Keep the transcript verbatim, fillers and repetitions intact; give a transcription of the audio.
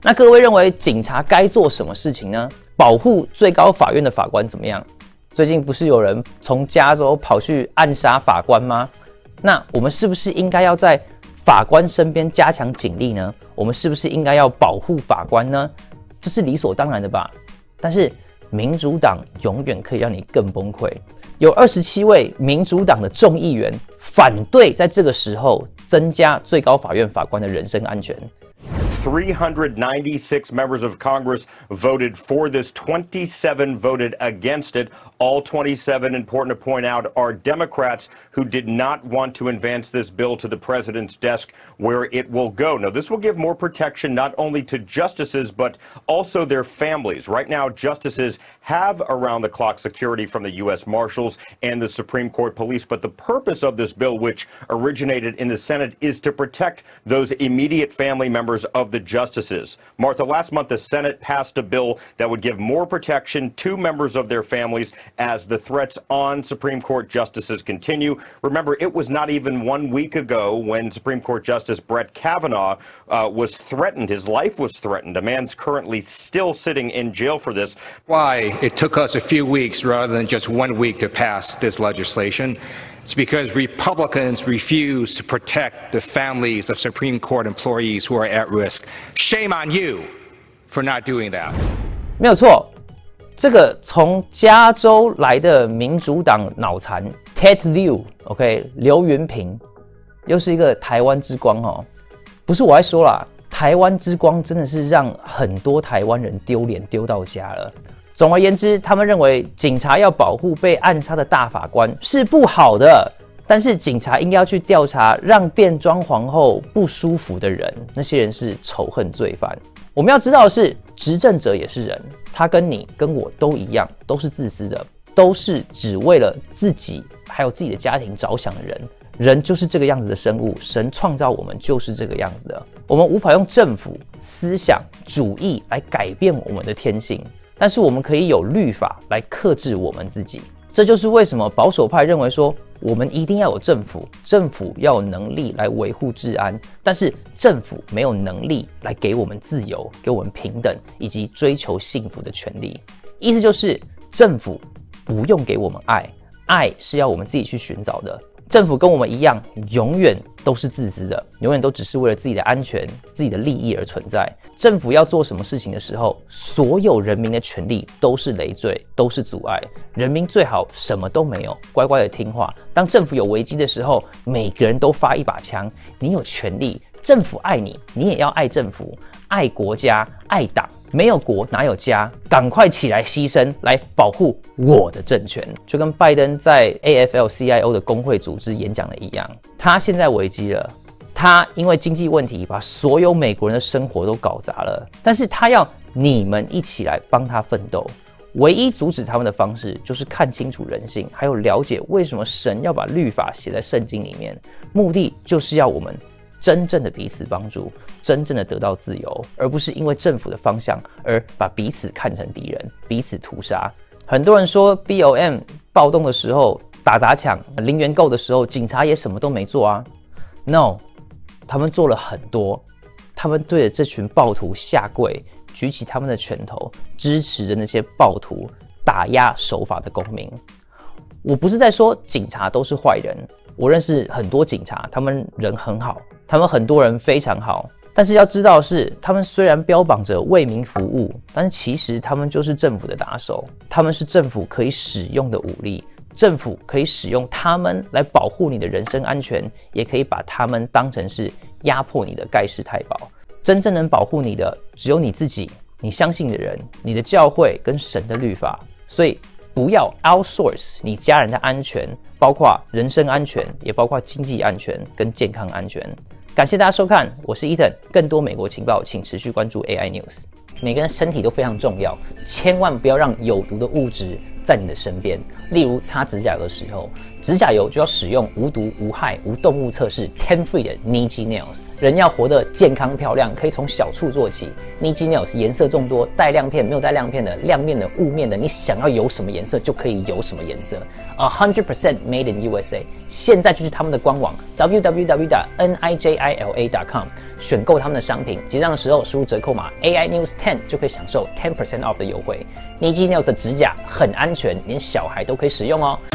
那各位认为警察该做什么事情呢？保护最高法院的法官怎么样？最近不是有人从加州跑去暗杀法官吗？那我们是不是应该要在法官身边加强警力呢？我们是不是应该要保护法官呢？这是理所当然的吧？但是民主党永远可以让你更崩溃。有二十七位民主党的众议员反对在这个时候增加最高法院法官的人身安全。 three hundred ninety-six members of Congress voted for this, twenty-seven voted against it. All twenty-seven, important to point out, are Democrats who did not want to advance this bill to the president's desk where it will go. Now, this will give more protection not only to justices, but also their families. Right now, justices have around-the-clock security from the U S Marshals and the Supreme Court police, but the purpose of this bill, which originated in the Senate, is to protect those immediate family members of the justices. Martha, last month the Senate passed a bill that would give more protection to members of their families as the threats on Supreme Court justices continue. Remember, it was not even one week ago when Supreme Court Justice Brett Kavanaugh uh, was threatened. His life was threatened. A man's currently still sitting in jail for this. Why it took us a few weeks rather than just one week to pass this legislation. It's because Republicans refuse to protect the families of Supreme Court employees who are at risk. Shame on you for not doing that. 没有错，这个从加州来的民主党脑残 Ted Lieu，OK， 刘云平，又是一个台湾之光哦。不是我在说啦，台湾之光真的是让很多台湾人丢脸丢到家了。总而言之，他们认为警察要保护被暗杀的大法官是不好的，但是警察应该要去调查让变装皇后不舒服的人，那些人是仇恨罪犯。我们要知道的是，执政者也是人，他跟你跟我都一样，都是自私的，都是只为了自己还有自己的家庭着想的人。人就是这个样子的生物，神创造我们就是这个样子的。我们无法用政府、思想、主义来改变我们的天性。但是我们可以有律法来克制我们自己，这就是为什么保守派认为说，我们一定要有政府，政府要有能力来维护治安，但是政府没有能力来给我们自由、给我们平等以及追求幸福的权利。意思就是，政府不用给我们爱，爱是要我们自己去寻找的。政府跟我们一样，永远都是自私的，永远都只是为了自己的安全、自己的利益而存在。政府要做什么事情的时候，所有人民的权利都是累赘，都是阻碍。人民最好什么都没有，乖乖的听话。当政府有危机的时候，每个人都发一把枪，你有权利。政府爱你，你也要爱政府，爱国家，爱党。没有国哪有家？赶快起来牺牲，来保护我的政权。就跟拜登在 A F L C I O 的工会组织演讲的一样，他现在危机了，他因为经济问题把所有美国人的生活都搞砸了，但是他要你们一起来帮他奋斗。唯一阻止他们的方式就是看清楚人性，还有了解为什么神要把律法写在圣经里面，目的就是要我们真正的彼此帮助，真正的得到自由，而不是因为政府的方向而把彼此看成敌人，彼此屠杀。很多人说 B L M 暴动的时候打砸抢，零元购的时候警察也什么都没做啊 No， 他们做了很多，他们对着这群暴徒下跪，举起他们的拳头，支持着那些暴徒打压守法的公民。我不是在说警察都是坏人，我认识很多警察，他们人很好，他们很多人非常好，但是要知道的是，他们虽然标榜着为民服务，但是其实他们就是政府的打手，他们是政府可以使用的武力，政府可以使用他们来保护你的人身安全，也可以把他们当成是压迫你的盖世太保。真正能保护你的只有你自己，你相信的人，你的教会跟神的律法。所以不要 outsource 你家人的安全，包括人身安全，也包括经济安全跟健康安全。感谢大家收看，我是 Ethan， 更多美国情报请持续关注 A I News。每个人身体都非常重要，千万不要让有毒的物质在你的身边。例如擦指甲油的时候，指甲油就要使用无毒、无害、无动物测试 ten free 的 Niji Nails， 人要活得健康漂亮，可以从小处做起。Niji Nails 颜色众多，带亮片、没有带亮片的、亮面的、雾面的，你想要有什么颜色就可以有什么颜色。one hundred percent made in U S A。现在就去他们的官网 w w w 点 nijila 点 com 选购他们的商品，结账的时候输入折扣码 A I News ten 就可以享受 ten percent off 的优惠。Niji Nails 的指甲很安全，连小孩都可以使用哦。